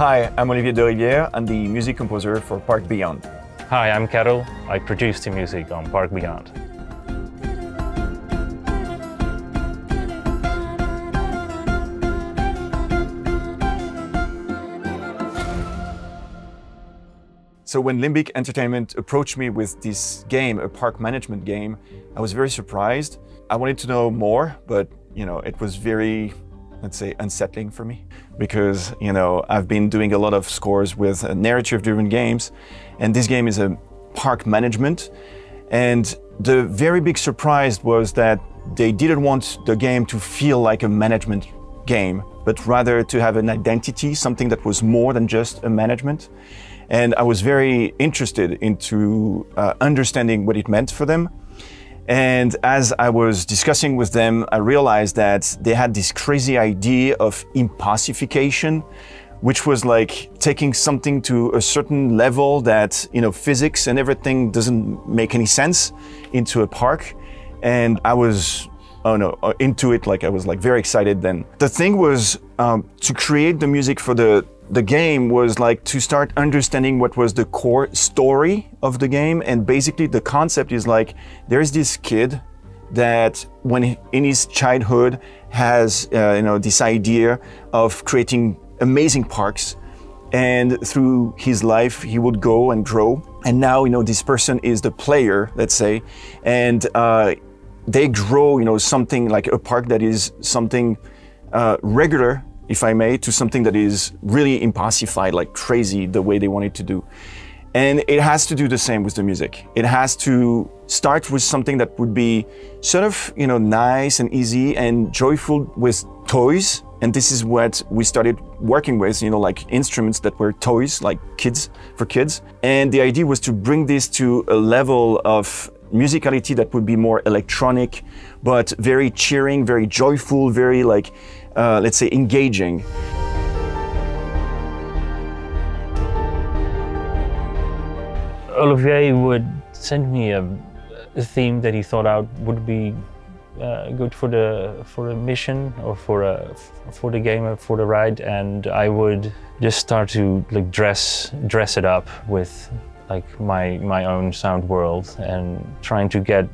Hi, I'm Olivier Derivière. I'm the music composer for Park Beyond. Hi, I'm Carol. I produce the music on Park Beyond. So when Limbic Entertainment approached me with this game, a park management game, I was very surprised. I wanted to know more, but it was very, let's say, unsettling for me because, I've been doing a lot of scores with narrative-driven games, and this game is a park management. And the very big surprise was that they didn't want the game to feel like a management game, but rather to have an identity, something that was more than just a management. And I was very interested into understanding what it meant for them. And as I was discussing with them, I realized that they had this crazy idea of impossification, which was like taking something to a certain level that, physics and everything doesn't make any sense into a park. And I was, into it, I was very excited then. The thing was to create the music for the game was to start understanding what was the core story of the game. And basically the concept is there's this kid that when in his childhood has this idea of creating amazing parks, and through his life he would go and grow, and now this person is the player, let's say, and they grow something like a park that is something regular, if I may, to something that is really impossified, like crazy, the way they want it to do. And it has to do the same with the music. It has to start with something that would be sort of, nice and easy and joyful with toys. And this is what we started working with, like instruments that were toys, like for kids. And the idea was to bring this to a level of musicality that would be more electronic, but very cheering, very joyful, very let's say, engaging. Olivier would send me a theme that he thought out would be good for the mission or for the game, for the ride, and I would just start to dress it up with my own sound world and trying to get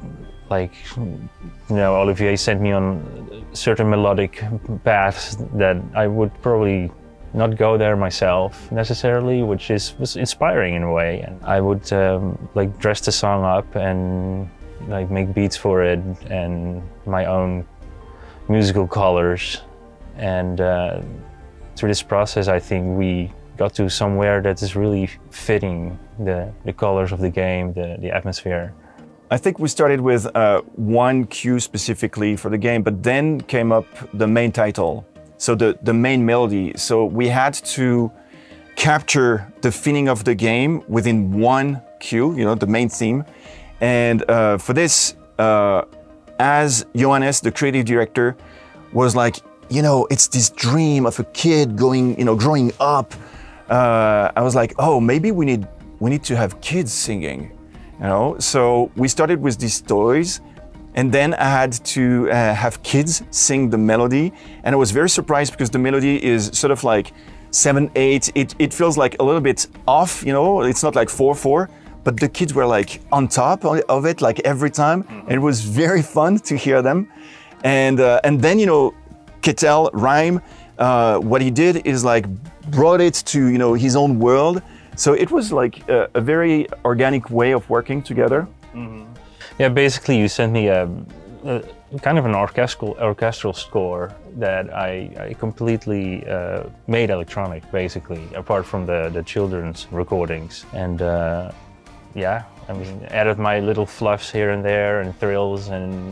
Olivier sent me on certain melodic paths that I would probably not go there myself necessarily, which was inspiring in a way. And I would dress the song up and make beats for it and my own musical colors. And through this process, I think we got to somewhere that is really fitting the colors of the game, the atmosphere. I think we started with one cue specifically for the game, but then came up the main title, so the main melody. So we had to capture the feeling of the game within one cue, the main theme. And for this, as Johannes, the creative director, was it's this dream of a kid growing up. I was oh, maybe we need to have kids singing. So we started with these toys, and then I had to have kids sing the melody. And I was very surprised because the melody is sort of 7/8. It feels a little bit off, it's not 4/4, but the kids were on top of it every time. And it was very fun to hear them. And then, Ketel, Rhyme, what he did is brought it to, his own world. So it was a very organic way of working together. Mm-hmm. Yeah, basically you sent me a kind of an orchestral score that I completely made electronic, basically, apart from the children's recordings. And yeah, I mean, added my little fluffs here and there and thrills and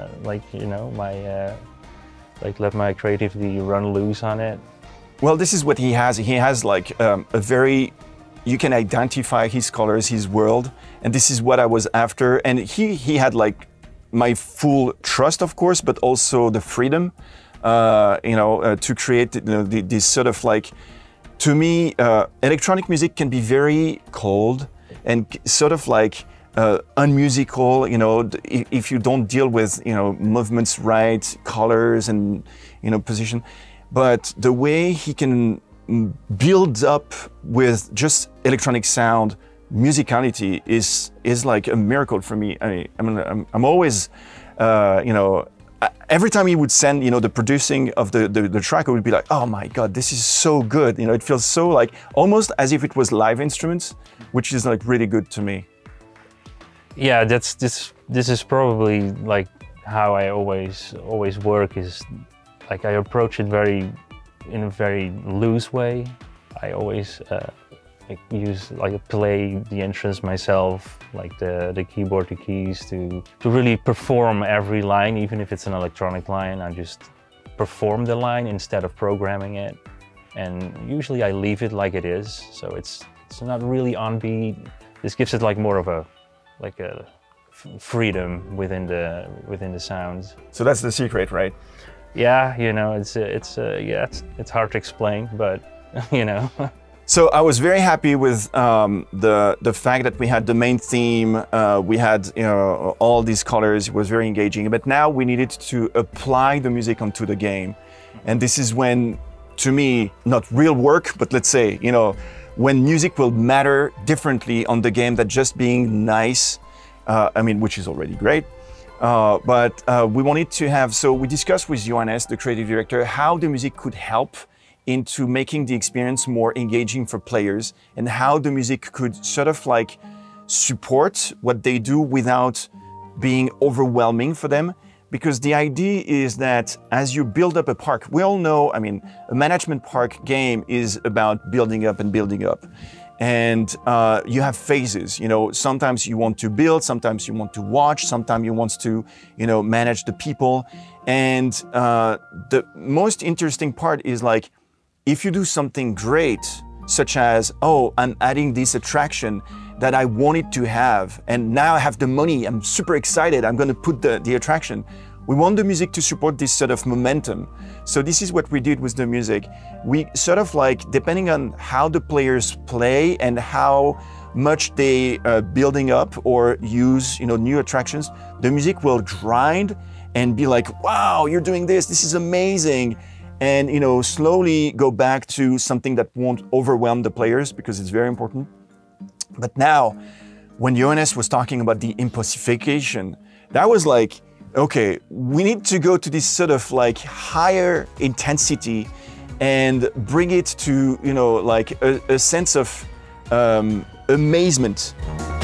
let my creativity run loose on it. Well, this is what he has. He has a very, you can identify his colors, his world, and this is what I was after. And he had my full trust, of course, but also the freedom, to create this sort of to me, electronic music can be very cold and sort of unmusical, if you don't deal with, movements right, colors and, position. But the way he can build up with just electronic sound, musicality is like a miracle for me. I'm always, you know, every time he would send, you know, the producing of the track, I would be like, oh my God, this is so good. You know, it feels so like, almost as if it was live instruments, which is like really good to me. Yeah, this is probably like how I always work, is like I approach it in a very loose way. I always play the instruments myself, like the keyboard, the keys, to really perform every line, even if it's an electronic line. I just perform the line instead of programming it, and usually I leave it like it is, so it's not really on beat. This gives it like more of a freedom within the sounds. So that's the secret, right? Yeah, you know, it's hard to explain, but you know. So I was very happy with the fact that we had the main theme, we had, you know, all these colors. It was very engaging. But now we needed to apply the music onto the game, and this is when, to me, not real work, but let's say, you know, when music will matter differently on the game than just being nice. I mean, which is already great. But we wanted to have, so we discussed with Johannes, the creative director, how the music could help into making the experience more engaging for players, and how the music could sort of like support what they do without being overwhelming for them. Because the idea is that as you build up a park, we all know, I mean, a management park game is about building up and building up. And you have phases, you know, sometimes you want to build, sometimes you want to watch, sometimes you want to, you know, manage the people. And the most interesting part is like, if you do something great, such as, oh, I'm adding this attraction that I wanted to have, and now I have the money, I'm super excited, I'm gonna put the attraction. We want the music to support this sort of momentum. So this is what we did with the music. We sort of like, depending on how the players play and how much they building up or use, you know, new attractions, the music will grind and be like, wow, you're doing this is amazing. And, you know, slowly go back to something that won't overwhelm the players, because it's very important. But now, when Johannes was talking about the impossification, that was like, okay, we need to go to this sort of like higher intensity and bring it to, you know, like a sense of amazement.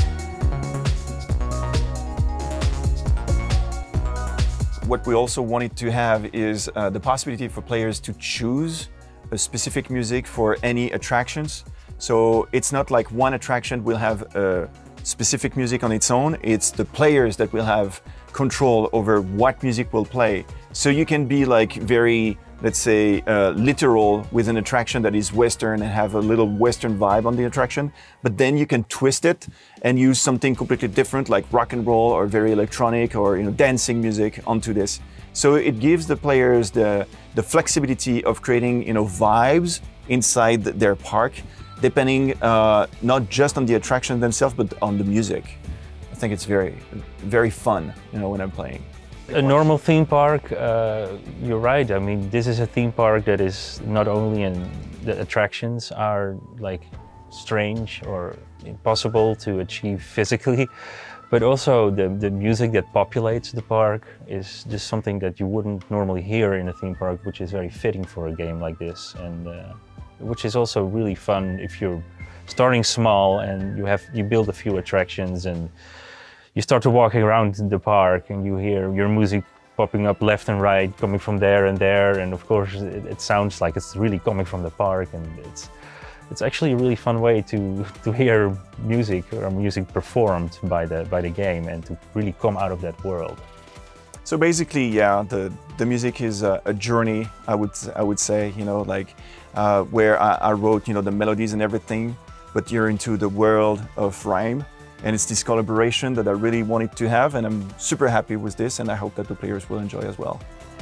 What we also wanted to have is the possibility for players to choose a specific music for any attractions. So it's not like one attraction will have a specific music on its own. It's the players that will have control over what music will play. So you can be like very, let's say, literal with an attraction that is Western and have a little Western vibe on the attraction, but then you can twist it and use something completely different, like rock and roll or very electronic or, you know, dancing music onto this. So it gives the players the flexibility of creating, you know, vibes inside their park, depending not just on the attraction themselves, but on the music. I think it's very, very fun, you know, when I'm playing. A normal theme park, you're right. I mean, this is a theme park that is not only in the attractions are like strange or impossible to achieve physically, but also the music that populates the park is just something that you wouldn't normally hear in a theme park, which is very fitting for a game like this, and which is also really fun if you're starting small and you build a few attractions and you start to walking around the park and you hear your music popping up left and right, coming from there, and of course it sounds like it's really coming from the park, and it's actually a really fun way to hear music or music performed by the game and to really come out of that world. So basically, yeah, the music is a journey, I would say, you know, like where I wrote, you know, the melodies and everything, but you're into the world of rhyme. And it's this collaboration that I really wanted to have, and I'm super happy with this, and I hope that the players will enjoy as well.